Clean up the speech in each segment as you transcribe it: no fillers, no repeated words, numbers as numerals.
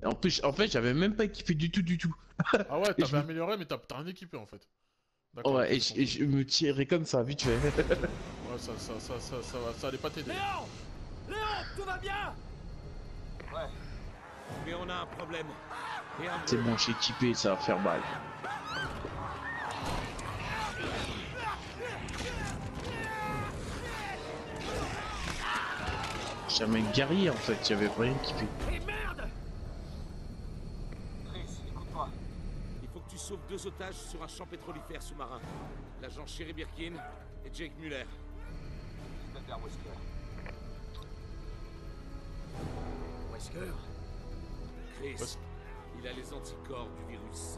En fait, j'avais même pas équipé du tout, du tout. Ah ouais, Et je t'avais me... amélioré, mais t'as rien équipé en fait. D'accord, Ouais, ok, et j'ai et compris. je me tirais comme ça, vite fait. Ouais, ça allait pas t'aider. Léon! Léon, tout va bien? Ouais, Mais on a un problème. Et un C'est bleu. bon, je suis équipé, ça va faire mal. J'étais un mec guerrier en fait, j'avais rien équipé. Et merde! Chris, écoute-moi. Il faut que tu sauves 2 otages sur un champ pétrolifère sous-marin. L'agent Sherry Birkin et Jake Muller. Je vais vers Wesker. Wesker? Chris, Parce- il a les anticorps du virus C.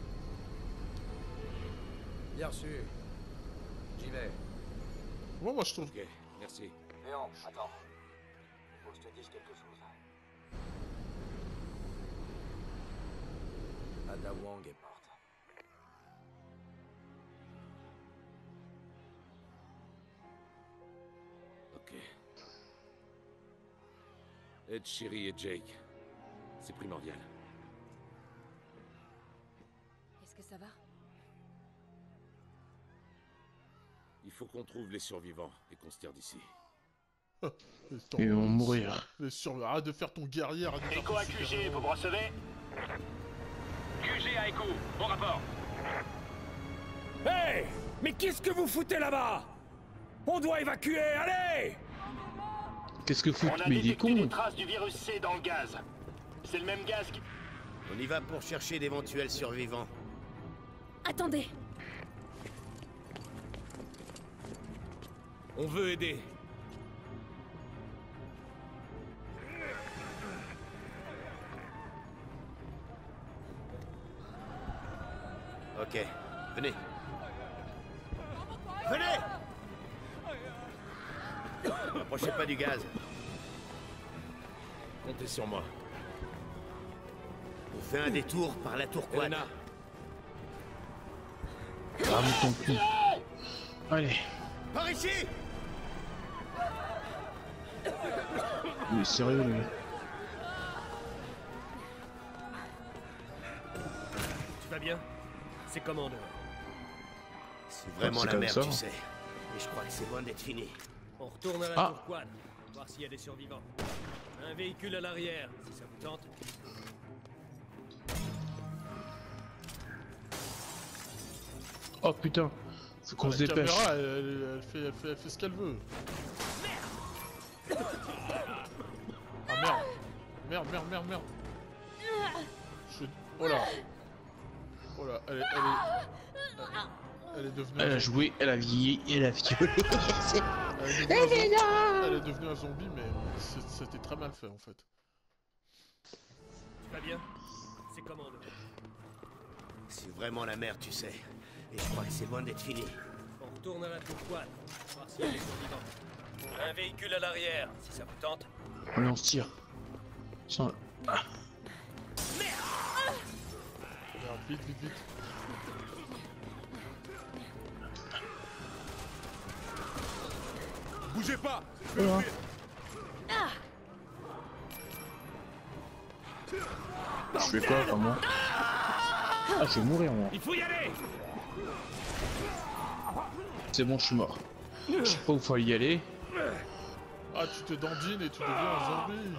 Bien sûr. J'y vais. Ouais, moi je trouve. Ok, merci. Léon, attends. Faut que je te dise quelque chose. Ada Wong est morte. Ok. Aide Sherry et Jake. C'est primordial. Est-ce que ça va? Il faut qu'on trouve les survivants et qu'on se tire d'ici. Ils vont mourir. Arrête de faire ton guerrier, arrête de faire Echo ton à QG, super-héros. vous me recevez? QG à Echo, bon rapport. Hey! Mais qu'est-ce que vous foutez là-bas? On doit évacuer, allez! Qu'est-ce que fout? On a Mais il est détecté con. des traces du virus C dans le gaz. C'est le même gaz qui... On y va pour chercher d'éventuels survivants. Attendez! On veut aider. Ok, venez. Venez! Approchez pas du gaz. Comptez sur moi. On fait un détour par la tour quad. Elena, Rame ton cul. Allez. Par ici! Il est sérieux lui. tu vas bien? C'est comment dehors? C'est vraiment c'est la comme merde, ça. tu sais. Et je crois que c'est loin d'être fini. On retourne à la Ah. tour quad. Voir s'il y a des survivants. Un véhicule à l'arrière, si ça vous tente. Oh putain. Faut qu'on se La dépêche. caméra, elle fait ce qu'elle veut. Ah merde. Merde. Oh là. Oh là, elle est devenue Elle un a zombie. joué, elle a vieilli, elle a violé. Elle est devenue un zombie, mais c'était très mal fait en fait. Tu vas bien? C'est comment dehors? C'est vraiment la merde, tu sais. Et je crois que c'est loin d'être fini. On retourne à la tour quad. Voir s'il y a des survivants. Un véhicule à l'arrière, si ça vous tente. Allez, on se tire. Sans... Merde, vite. Bougez pas! Voilà. Je fais quoi, comment? Ah, je vais mourir moi. Il faut y aller! C'est bon, je suis mort. Je sais pas où faut y aller. Ah, tu te dandines et tu deviens un zombie.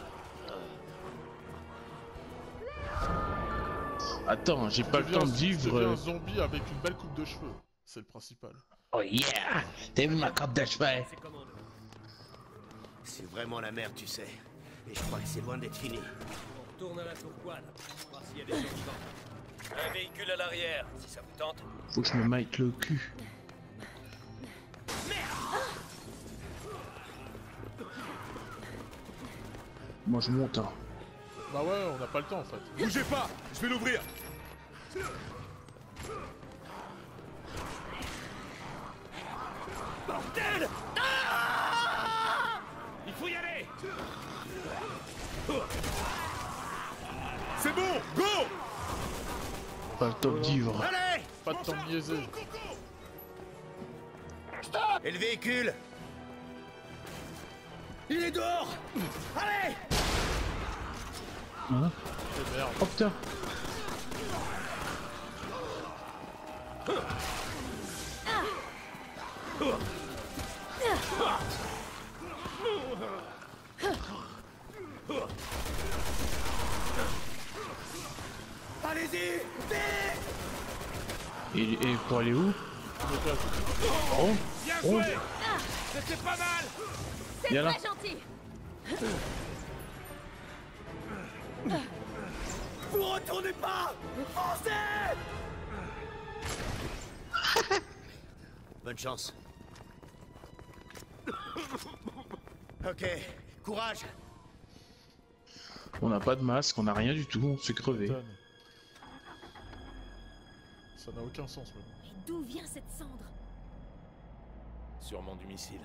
Attends, j'ai pas le temps de Tu deviens vivre. un zombie avec une belle coupe de cheveux. C'est le principal. Oh yeah! T'as vu ma coupe de cheveux? C'est comment dehors? C'est vraiment la merde, tu sais. Et je crois que c'est loin d'être fini. On retourne à la tour quad. Voir s'il y a des survivants. Un véhicule à l'arrière, si ça vous tente. Faut que je me mette le cul. Moi je monte hein. Bah ouais, on n'a pas le temps en fait. Bougez pas! Je vais l'ouvrir! Bordel! Il faut y aller! C'est bon! Go! Pas le temps de vivre. Allez! Pas de temps de niaiser. Et le véhicule? Il est dehors! Allez! Voilà. Et merde. Oh putain. Allez-y, vite! Et pour aller où? Oh. Bien Oh. joué. C'était pas mal. C'est Viens là. très gentil. Vous retournez pas! Foncez! Bonne chance. Ok, courage. On n'a pas de masque, on n'a rien du tout, on se fait crever. Putain. Ça n'a aucun sens même. Mais d'où vient cette cendre? Sûrement du missile.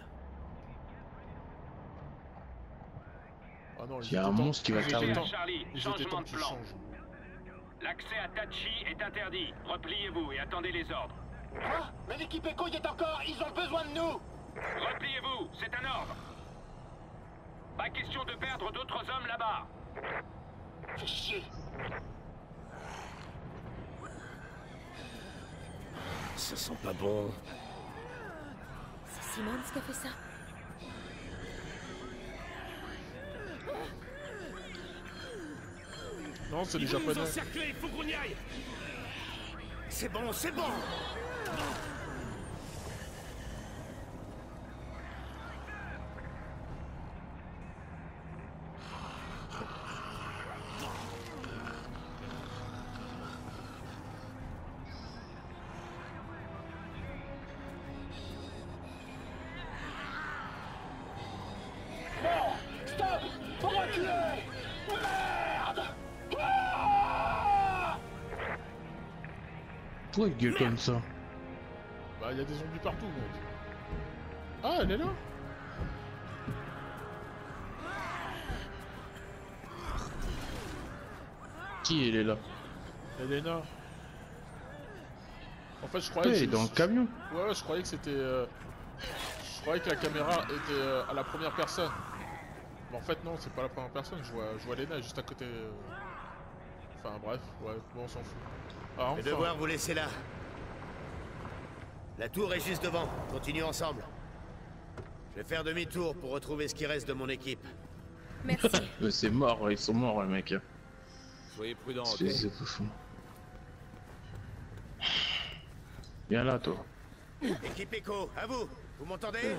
Ah non, Il y a un monstre qui va t'arriver. Charlie, Ils étaient temps changement de qu'ils plan. changent. L'accès à Tachi est interdit. Repliez-vous et attendez les ordres. Quoi? Mais l'équipe Echo y est encore. Ils ont besoin de nous. Repliez-vous, c'est un ordre. Pas question de perdre d'autres hommes là-bas. Fais chier. Ça sent pas bon. C'est Simmons qui a fait ça. Non, c'est les Ils vont nous japonais. encercler, il faut qu'on y aille. C'est bon, c'est bon. Non! Stop! Reculez! Merde! Ah! Pourquoi il gueule comme ça? Bah, il y a des zombies partout, mec. Ah, elle est là? Qui elle est là? Elena. En fait, je Ouais, croyais elle est que dans le camion. Ouais, je croyais que c'était. Je croyais que la caméra était à la première personne. Mais en fait, non, c'est pas la première personne. Je vois Elena juste à côté. Enfin, bref, ouais, bon, on s'en fout. Ah, Je vais enfin. devoir vous laisser là. La tour est juste devant. Continuons ensemble. Je vais faire demi-tour pour retrouver ce qui reste de mon équipe. Merci. Mais c'est mort, ils sont morts les mecs. Soyez prudents, ok? C'est fou. Viens là toi. Équipe Echo, à vous. Vous m'entendez?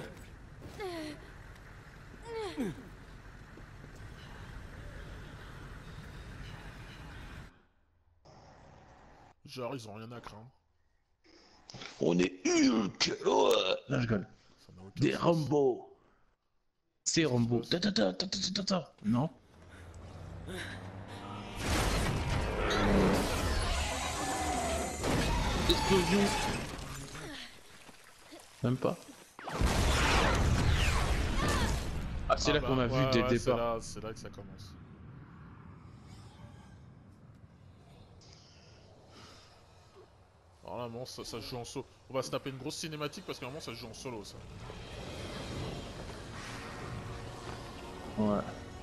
Genre, ils ont rien à craindre. On est Hulk. Ouais. Non, je rigole. Ça n'a aucun Des sens. Rambo. C'est Rambo. Ta. Non. Explosion. Même pas. Ah, c'est Ah là bah, qu'on a ouais, vu dès le ouais, départ. C'est là que ça commence. Alors là, bon, ça se joue en solo. On va se taper une grosse cinématique parce qu'à un moment, ça se joue en solo, ça. Ouais.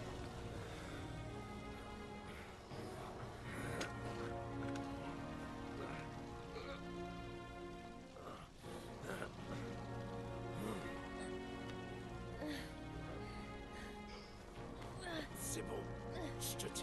C'est bon. Je te tiens.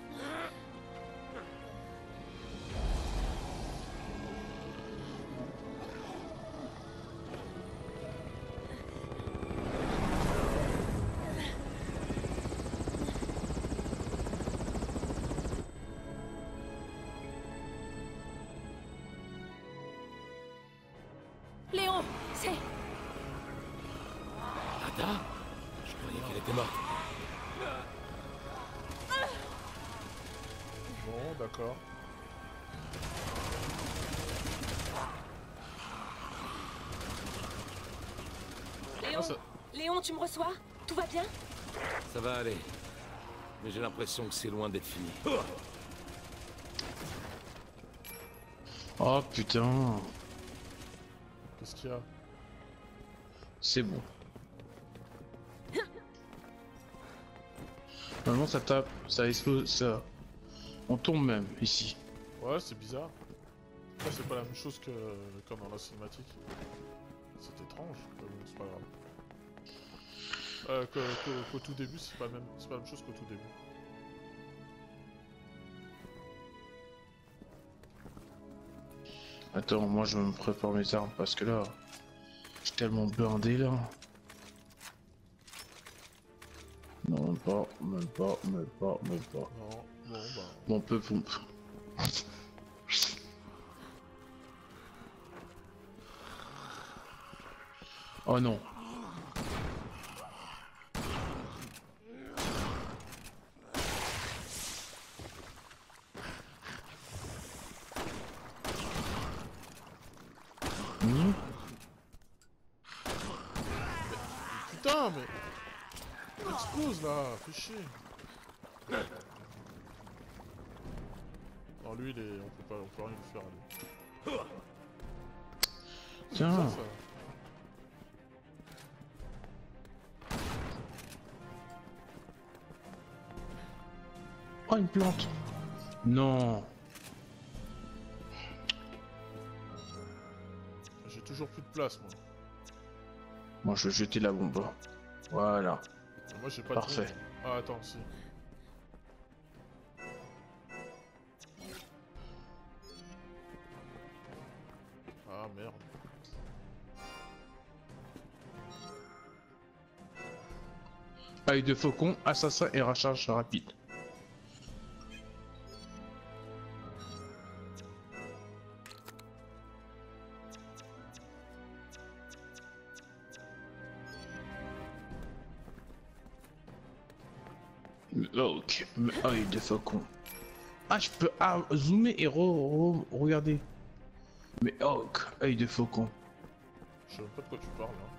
Léon, c'est... Ada? Je croyais qu'elle était morte. Bon, d'accord. Léon, Ah, ça- Léon, tu me reçois? Tout va bien? Ça va aller. Mais j'ai l'impression que c'est loin d'être fini. Oh putain. Qu'est-ce qu'il y a? C'est bon. Normalement ça tape, ça explose, ça... On tombe même, ici. Ouais, c'est bizarre. Ça, c'est pas la même chose que comme dans la cinématique. C'est étrange, mais bon, c'est pas grave. Qu'au tout début, c'est pas la même chose qu'au tout début. Attends, moi je me prépare mes armes parce que là... Je suis tellement blindé là. Non, même pas. Non, bon, bah... Mon peu pompe. Oh non. Putain, mais... Il explose là, fais chier. Non, lui, il est... on peut rien lui faire à lui. Tiens. C'est ça. Oh, une plante. Non. J'ai toujours plus de place, moi. Moi je vais jeter la bombe. Voilà. Moi, j'ai pas Parfait. de... Ah, attends, si. Ah, merde. Œil de faucon, assassin et recharge rapide. Ok, œil de faucon. Ah, je peux zoomer et regarder. Mais ok, œil de faucon. Je sais même pas de quoi tu parles, là.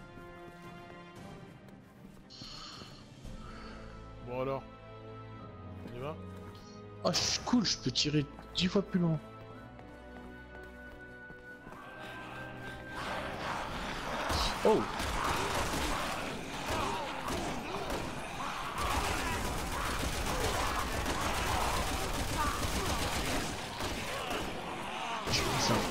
Bon alors, on y va? Ah, cool, je peux tirer 10 fois plus loin. Oh! Je fais ça.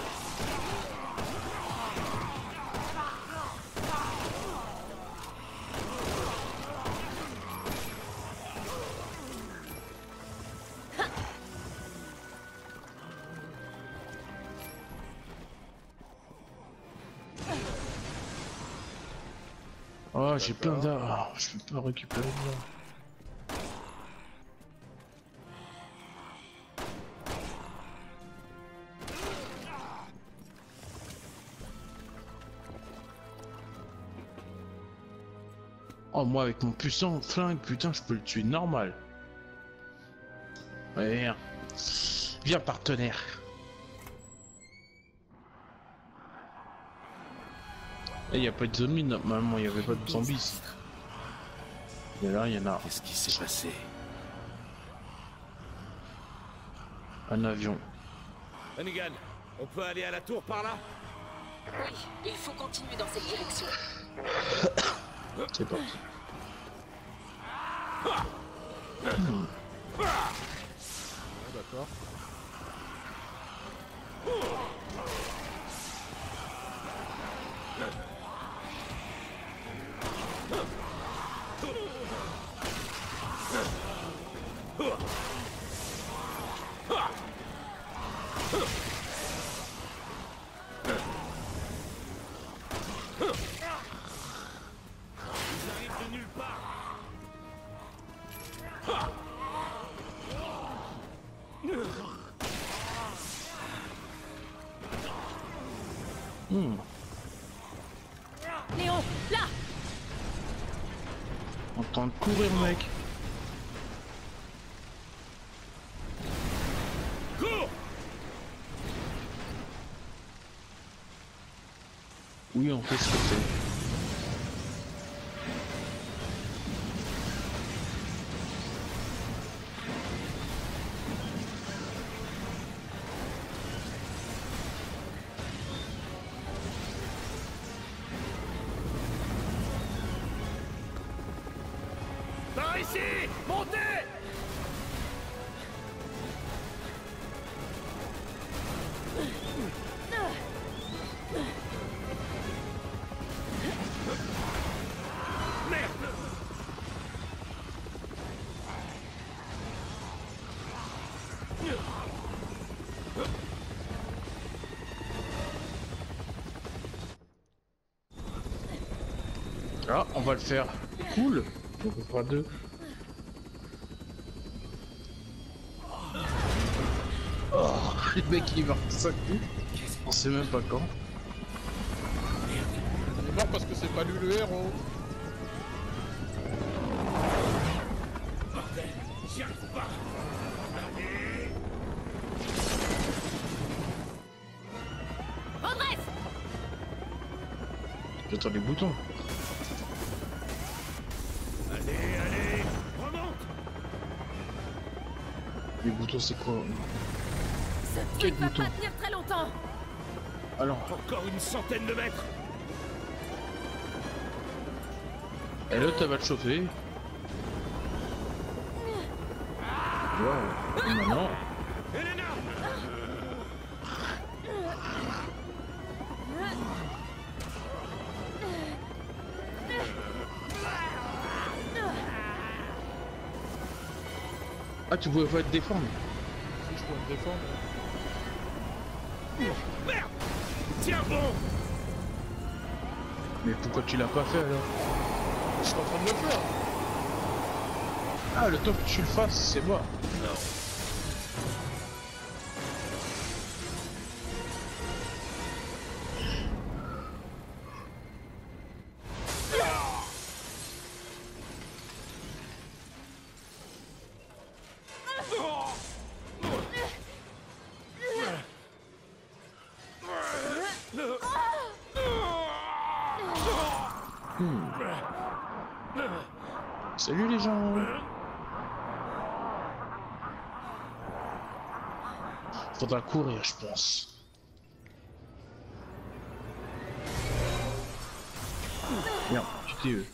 Oh, j'ai plein d'armes, je peux pas récupérer de là. Oh, moi avec mon puissant flingue, putain, je peux le tuer normal. Ouais, viens. Viens, partenaire. Et y a pas de zombies, normalement, il y avait pas de zombies ici. Et là, il y en a. Qu'est-ce qui s'est passé? Un avion. Hannigan, on peut aller à la tour par là? Oui, il faut continuer dans cette direction. C'est parti. Ouais, d'accord. Ils arrivent de nulle part. Léon, là! En train de courir, mec. Cours! Oui, on fait ce que c'est. Par ici! Montez! Ah, on va le faire. Cool. Donc on fera 2. Oh, le mec il meurt 5 coups. On sait même pas quand. Il est mort parce que c'est pas lui le héros. Bordel, j'y arrive pas. Redresse. J'attends les boutons. Allez, remonte. Les boutons c'est quoi? Ce Quel truc va bouton? pas tenir très longtemps. Alors, Encore une centaine de mètres. et l'autre elle va le chauffer. Waouh. Et maintenant, Elena. ah tu pouvais pas te défendre. Si je peux me défendre. Merde. Tiens bon. Mais pourquoi tu l'as pas fait alors? Je suis en train de le faire. Ah le temps que tu le fasses, c'est moi. Salut les gens. Faudra courir, je pense. Bien, tu t'es eu.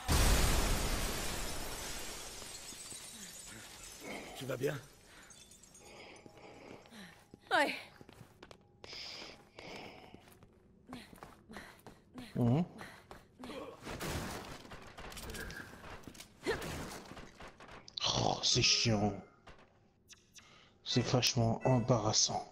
Tu vas bien? Ouais. Mhm. Oh, c'est chiant. C'est vachement embarrassant.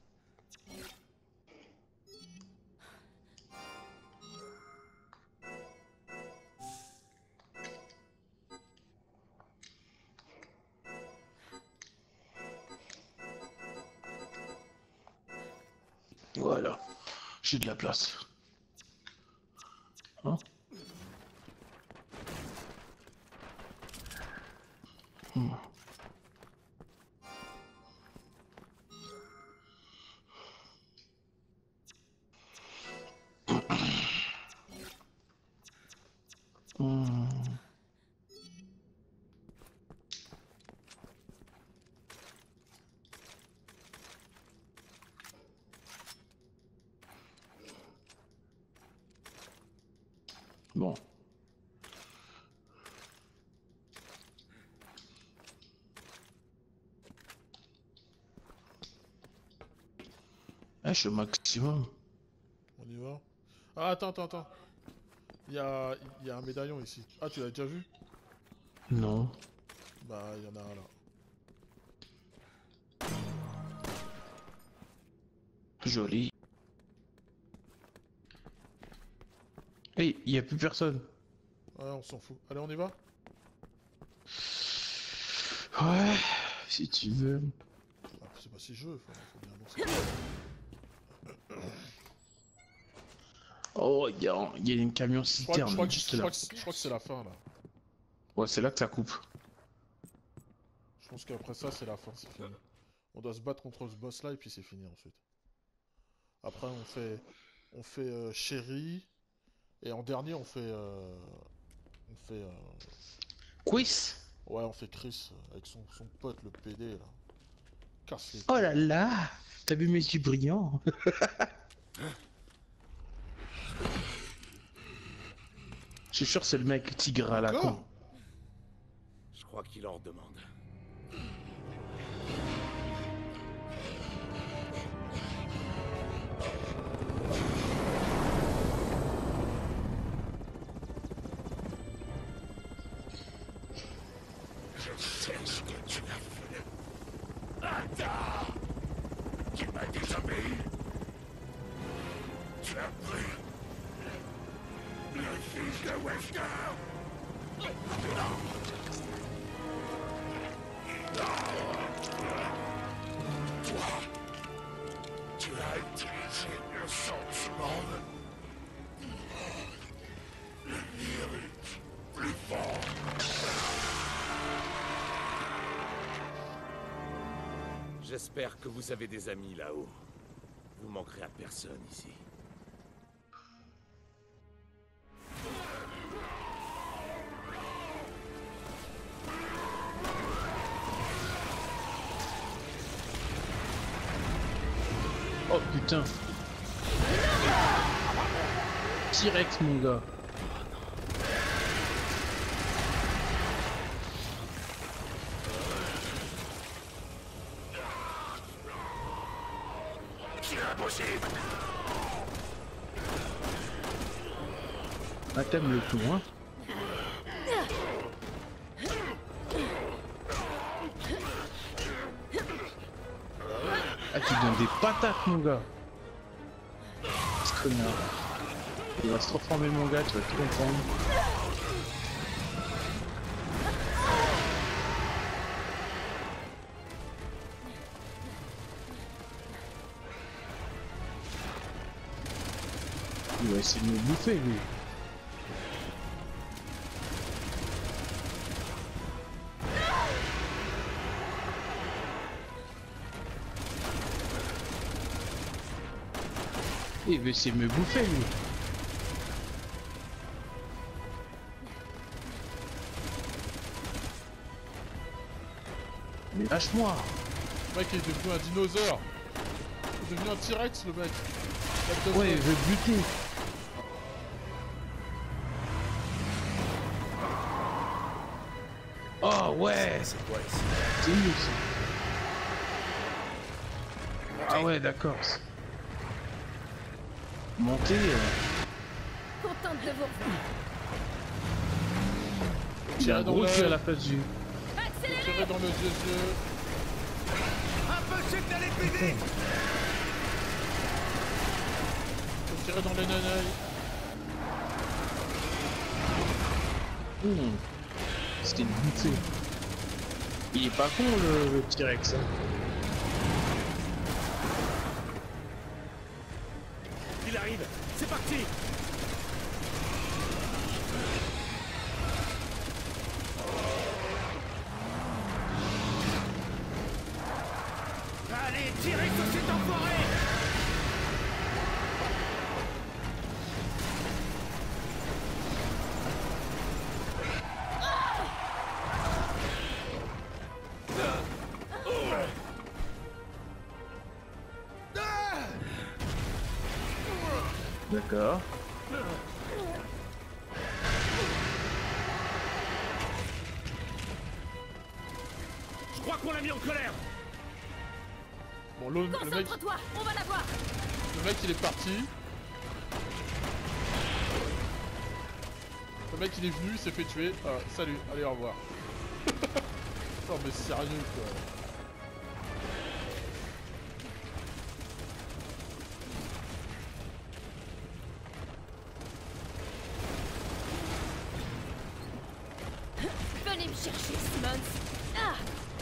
Voilà, j'ai de la place. Hein? Bon. Ah, je suis au maximum. On y va. Ah, attends. Il y a un médaillon ici. Ah, tu l'as déjà vu? Non. Bah, il y en a un là. Joli. Hey, il y a plus personne. Ouais, on s'en fout. Allez, on y va? Ouais, si tu veux. Ah, c'est pas si je veux, faut bien avancer. Oh, il y a une camion Je crois citerne que juste là. je crois que c'est la fin là. Ouais, c'est là que ça coupe. Je pense qu'après ça, c'est la fin, c'est fini. On doit se battre contre ce boss là et puis c'est fini ensuite. Après, on fait Sherry. Et en dernier, on fait. Quiz. Ouais, on fait Chris avec son pote, le PD là. Casse les Oh là là, t'as vu mes yeux brillants. Je suis sûr c'est le mec tigre à la con. Je crois qu'il en demande. Je sais ce que tu as fait. Attends! Tu as utilisé le sentiment. Le mérite plus fort. J'espère que vous avez des amis là-haut. Vous manquerez à personne ici. Oh putain. T-Rex mon gars. C'est impossible. Ah t'aimes le coup hein. Ah tu donnes des patates mon gars. Ce connard. Il va se transformer mon gars, tu vas tout comprendre. Il va essayer de me bouffer lui. Il va essayer de me bouffer lui. Mais lâche-moi. Le mec est devenu un dinosaure. Il est devenu un T-Rex le mec. Ouais, il veut buter. Oh ouais. C'est quoi ici? C'est mieux ça. Ah ouais d'accord. Monter. Contente de vous revoir. J'ai un dans gros le- cul à la place du. Tiré dans le yeux. Impossible d'aller plus vite. Faut tirer dans les nanailles. C'était une bouffée. Il est pas con le T-Rex. Hein. Il arrive. C'est parti. Allez, tirez sur cet enfoiré. D'accord. Je crois qu'on l'a mis en colère. Bon, le mec, Concentre-toi, on va la voir. le mec il est parti. Le mec il est venu, il s'est fait tuer. Salut, allez au revoir. Non mais sérieux quoi. Venez me chercher, Simmons. Ah.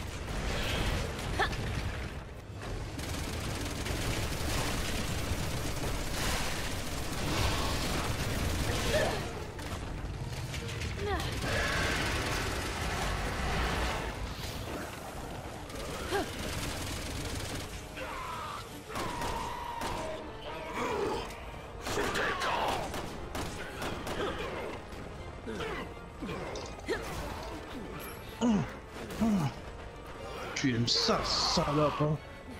Tu aimes ça, salope hein.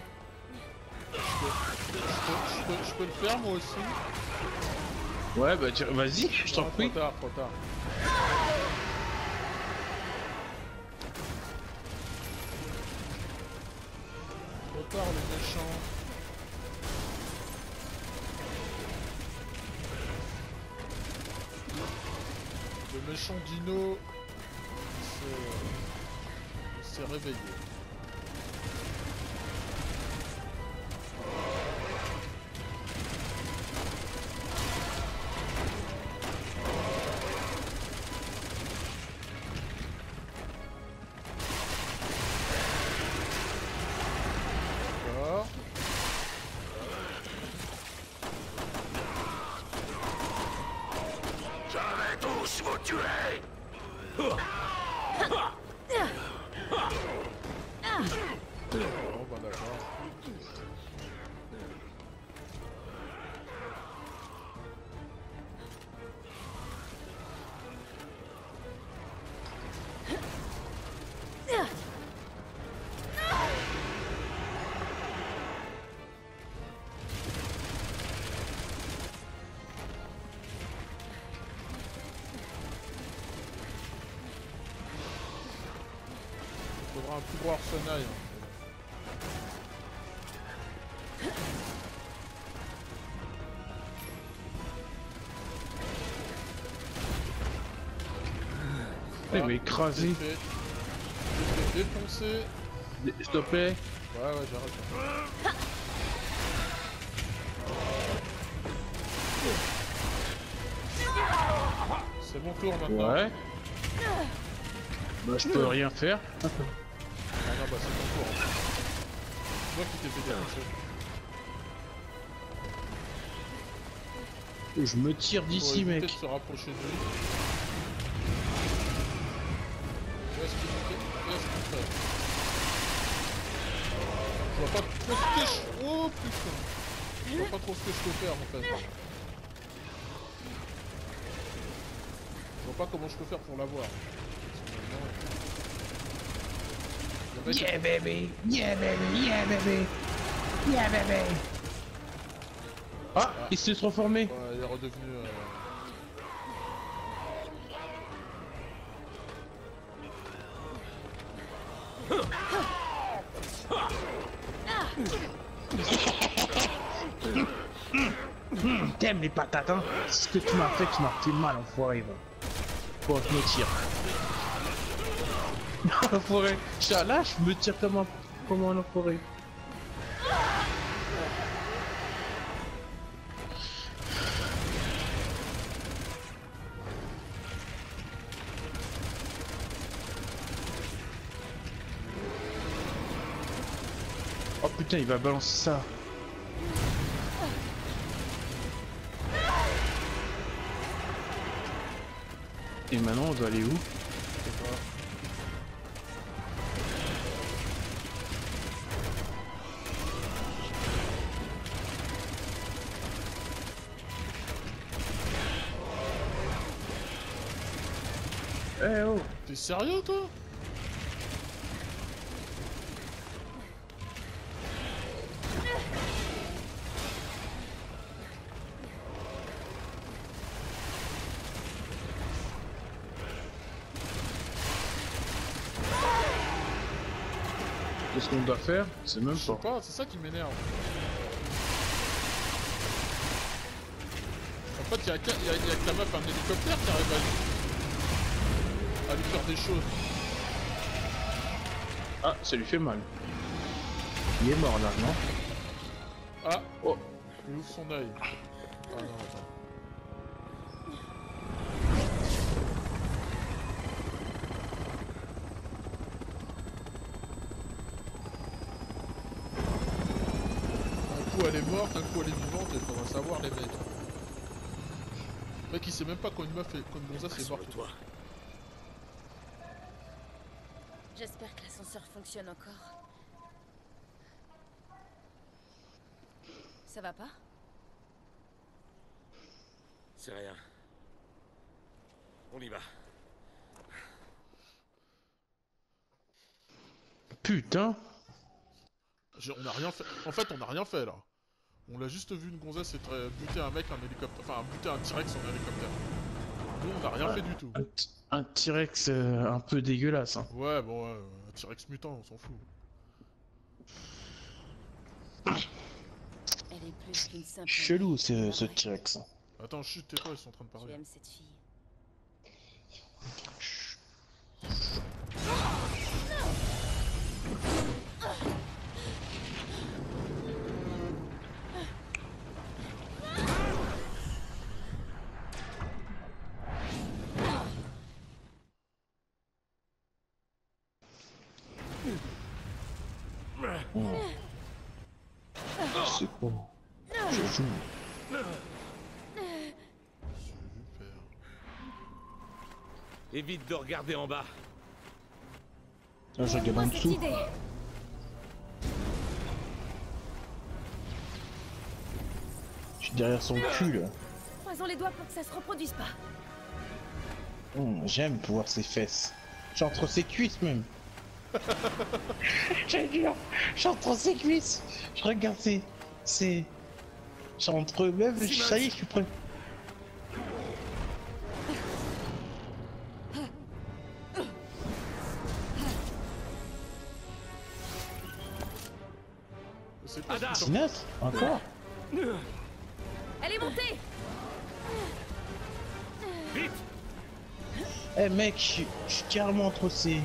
Je peux le faire moi aussi. Ouais bah vas-y, je t'en prie. Trop tard, trop tard. Trop tard les méchants. Le méchant dino s'est réveillé. tuer. Bon bah d'accord. Faudra un plus gros arsenal. Il m'a écrasé. Je l'ai fait défoncer. S'il te plaît. Ouais, j'arrête. C'est mon tour maintenant. Ouais. Bah je peux rien faire. Ah non, bah c'est ton tour. En fait. C'est moi qui t'ai fait défoncer. Je me tire d'ici, Faut éviter mec. de se rapprocher de lui. Qu'est-ce qu'il fait? Je vois pas trop ce que je... Oh putain. Je vois pas trop ce que je peux faire en fait. Je vois pas comment je peux faire pour l'avoir. Yeah baby, yeah baby, yeah baby, yeah baby. Ah, il s'est transformé. Ouais, il est redevenu... T'aimes les patates, hein? Ce que tu m'as fait mal, enfoiré, va. Bon, je me tire. Enfoiré. Là, je me tire comme un enfoiré. Oh putain, il va balancer ça. Et maintenant, on doit aller où? Eh oh! T'es sérieux toi? Qu'est-ce qu'on doit faire? C'est même Je sais pas. pas, c'est ça qui m'énerve. En fait, il y a que la meuf, un hélicoptère qui arrive à lui faire des choses. Ah, ça lui fait mal. Il est mort là, non? Ah, Oh! il ouvre son œil. Ah non, attends. Un coup elle est morte, un coup elle est vivante, il faudra savoir les mecs. Le mec il sait même pas quand une meuf est, quand une gonzesse est morte. Toi. J'espère que l'ascenseur fonctionne encore. Ça va pas? C'est rien. On y va. Putain! On a rien fait. En fait, on a rien fait là. On l'a juste vu une gonzesse buter un mec en hélicoptère. Enfin, buter un T-Rex en hélicoptère. Nous, on a rien fait du tout. Un T-Rex un peu dégueulasse. Hein. Ouais, bon, ouais, un T-Rex mutant, on s'en fout. Elle est plus qu'une simple... Chelou ce T-Rex. Attends, chut, tais-toi, ils sont en train de parler. J'aime cette fille. C'est bon. Je joue. Super. Évite de regarder en bas. Là, je regarde en Cette dessous. idée. Je suis derrière son cul là. Croisons les doigts pour que ça se reproduise pas. J'aime voir ses fesses. Je suis entre ses cuisses même. J'ai dur. Je suis entre ses cuisses. Je regarde ses. Je suis entre eux-mêmes. Ça y est, je suis prêt. C'est pas Ada. Sinat. Encore. Elle est montée. Vite. Eh mec, je suis carrément entre ces.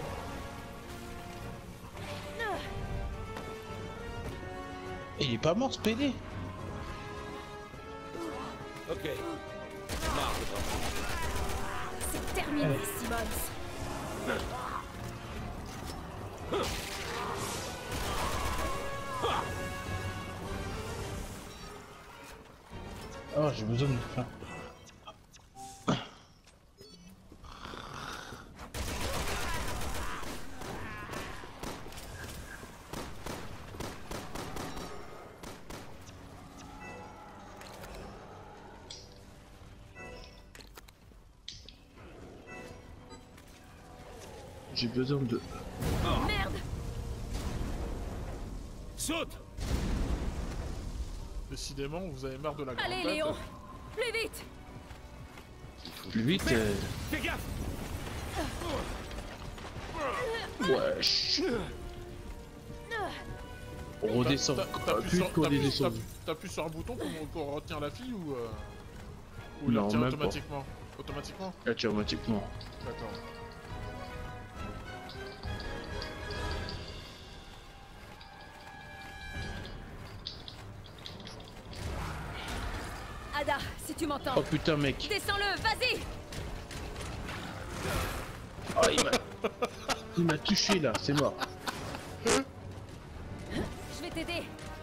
Il est pas mort ce PD. Ok. Marre de toi. C'est terminé, Simmons. Oh, j'ai besoin de faim. J'ai besoin de... Merde. Saute. Décidément, vous avez marre de la grande Allez, bête. Léon. Plus vite. Plus vite. Fais gaffe. Wesh. On redescend. Plus qu'on est descendu. T'appuies sur un bouton pour retenir la fille ou il la Non, retient même pas. automatiquement? Automatiquement? Automatiquement. D'accord. Ada, si tu m'entends. Oh putain mec. Descends-le, vas-y. Oh, il m'a touché là, c'est mort. Je vais t'aider.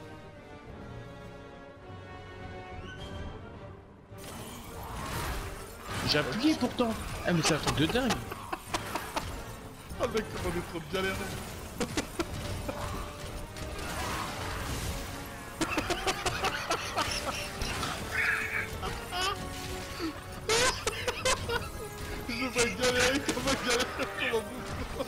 J'ai appuyé pourtant. Ah mais c'est un truc de dingue. Ah mec, on est trop de galérer. Je vais galérer comme un galère sur un bouton.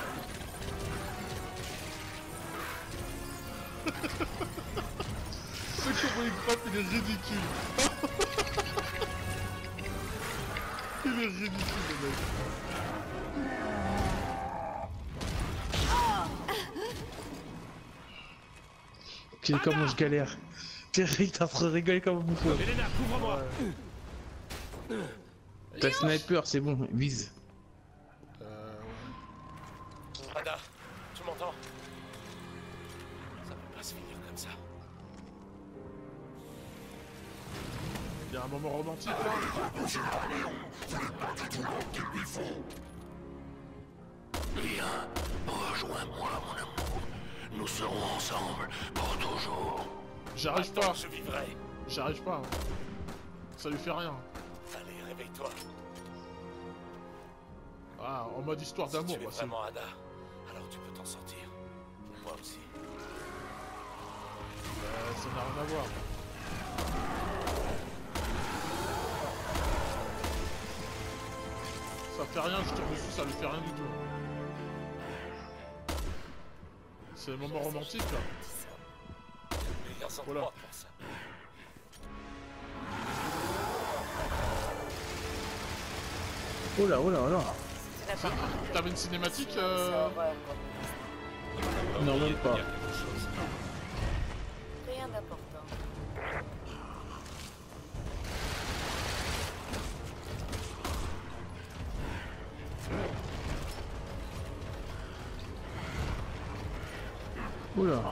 C'est comment il gratte, il est ridicule. Il est ridicule le mec. Tiens, comment je galère. Thierry, t'as trop rigolé comme un bouffon. Elena, couvre-moi. T'as sniper, c'est bon, vise. Ada, tu m'entends? Ça peut pas se finir comme ça. Il y a un moment romantique là. Viens, rejoins-moi, mon amour. Nous serons ensemble pour toujours. J'arrive pas. Attends, je vivrai. J'arrive pas. Ça lui fait rien. Allez, réveille-toi. Ah, en mode histoire Si d'amour, tu es bah, c'est... vraiment Ada, alors tu peux t'en sortir. Moi aussi. Ça n'a rien à voir. Ça fait rien, je tire dessus, ça lui fait rien du tout. C'est le moment romantique là. Les meilleurs endroits Voilà. pour ça. Oh là, oh là, oh là. T'avais une cinématique Non, même pas. Rien d'important. Oh là.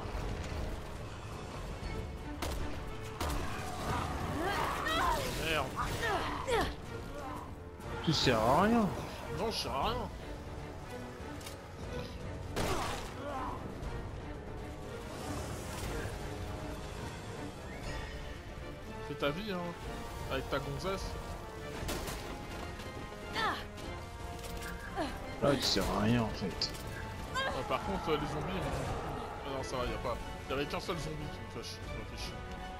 Merde. Tu sers à rien. Non, je sers à rien. Fais ta vie, hein. Avec ta gonzesse. Là, tu sers à rien en fait. Par contre, les zombies, ah non, ça va, y a pas. Y avait qu'un seul zombie qui me fait chier.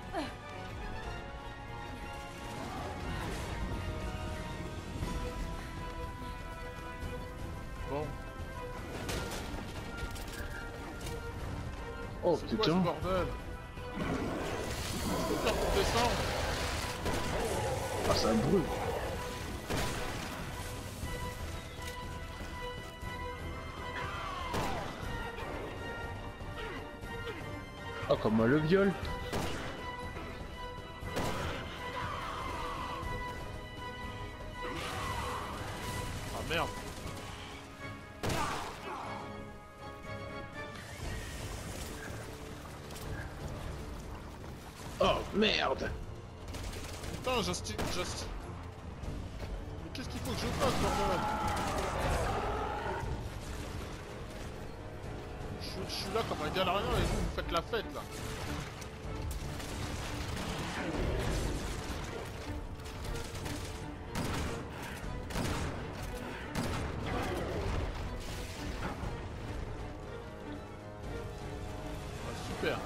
Bon. Oh C'est quoi ce putain. bordel? Faut faire pour descendre. Ah, ça brûle. Oh, comme moi le viol. Ah merde. Oh merde. Putain, Justin. Mais qu'est-ce qu'il faut que je fasse, bordel? Je suis là comme un galérien et vous, vous faites la fête là. Ah, super.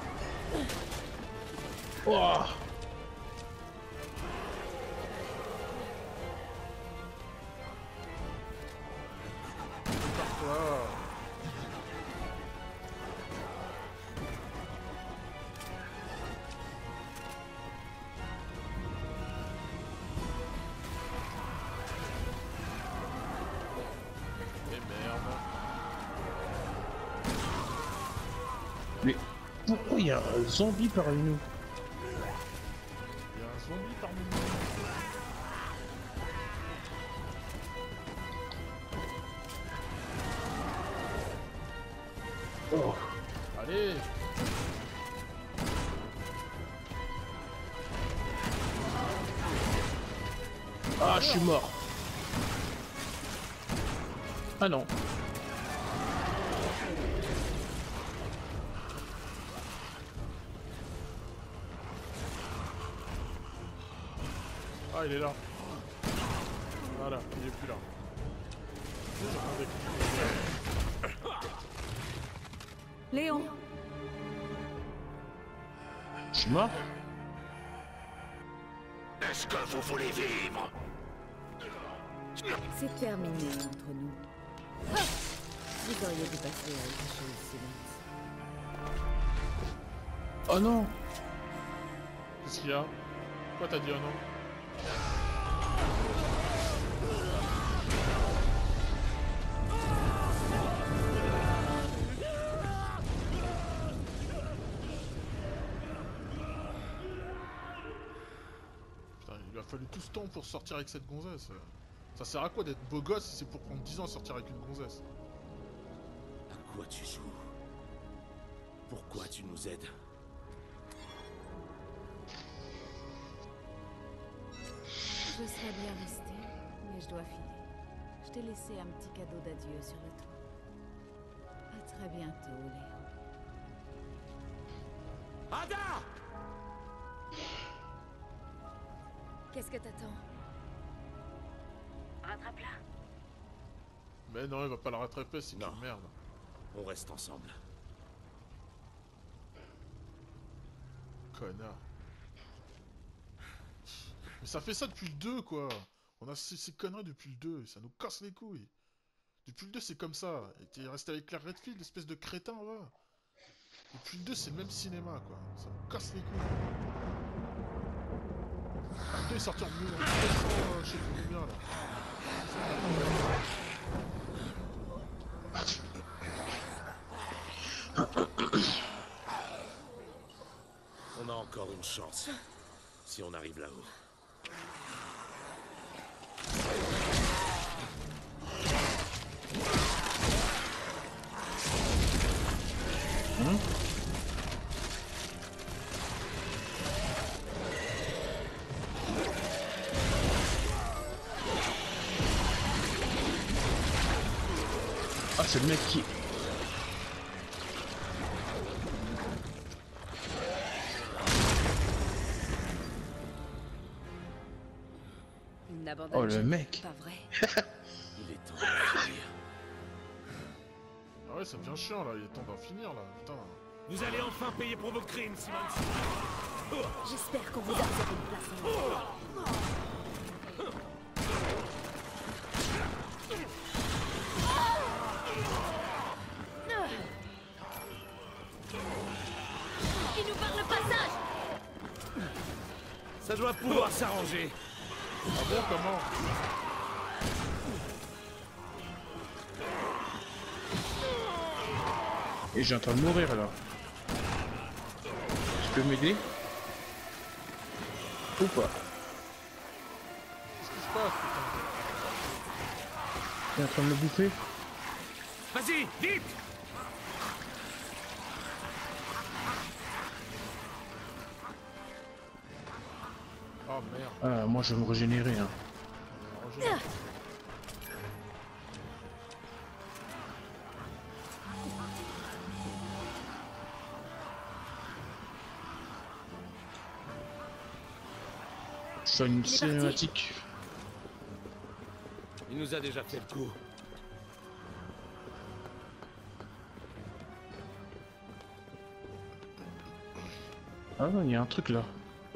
Oh. Wow. Et merde. Mais pourquoi il y a un zombie parmi nous? Il y a un zombie parmi nous. Oh. Allez. Ah, je suis mort. Ah non. Ah, il est là. Voilà, il est plus là. Léon, Je suis mort. Est-ce que vous voulez vivre? c'est terminé entre nous. Vous auriez dû passer à autre chose, Silence. Oh non. Qu'est-ce qu'il y a? Pourquoi t'as dit un non? Putain, il lui a fallu tout ce temps pour sortir avec cette gonzesse. Ça sert à quoi d'être beau gosse si c'est pour prendre 10 ans à sortir avec une gonzesse? À quoi tu joues? Pourquoi tu nous aides? Je serais bien restée, mais je dois filer. Je t'ai laissé un petit cadeau d'adieu sur le toit. À très bientôt, Léon. Ada! Qu'est-ce que t'attends? Rattrape-la. Mais non, il va pas la rattraper, c'est Non. une merde. On reste ensemble. Connard. Mais ça fait ça depuis le 2, quoi. On a ces conneries depuis le 2, ça nous casse les couilles. Depuis le 2, c'est comme ça. Et t'es resté avec Claire Redfield, espèce de crétin, va. Depuis le 2, c'est le même cinéma, quoi. Ça nous casse les couilles. Le 2 est sorti en 1900, je sais plus combien, là. On a encore une chance. Si on arrive là-haut. Ah, c'est le mec qui... Il n'abandonne Oh, le jamais, mec. pas vrai? Il est temps de finir. Ouais, ça devient chiant là, il est temps d'en finir là, putain. Vous allez enfin payer pour vos crimes, Simmons. J'espère qu'on vous a réservé une place en il nous barre le passage. Ça doit pouvoir s'arranger. Ah bon, comment? Et j'ai en train de mourir là. Tu peux m'aider? Ou pas? Qu'est-ce qui se passe, putain? T'es en train de me bouffer? Vas-y, vite! Oh merde. Ah, moi je vais me régénérer. Hein. Je fais une cinématique. Il nous a déjà fait le coup. Ah, il y a un truc là.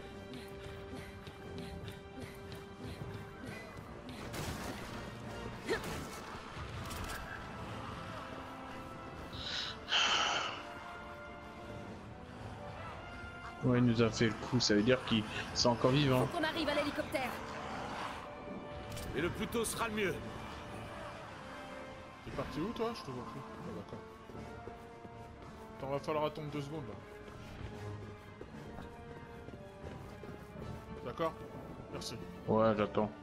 Ouais, il nous a fait le coup, ça veut dire qu'il c'est encore vivant. Faut qu'on arrive à l'hélicoptère. Et le plus tôt sera le mieux. T'es parti où toi? Je te vois plus. Ah d'accord. Attends, va falloir attendre 2 secondes là. D'accord? Merci. Ouais, j'attends.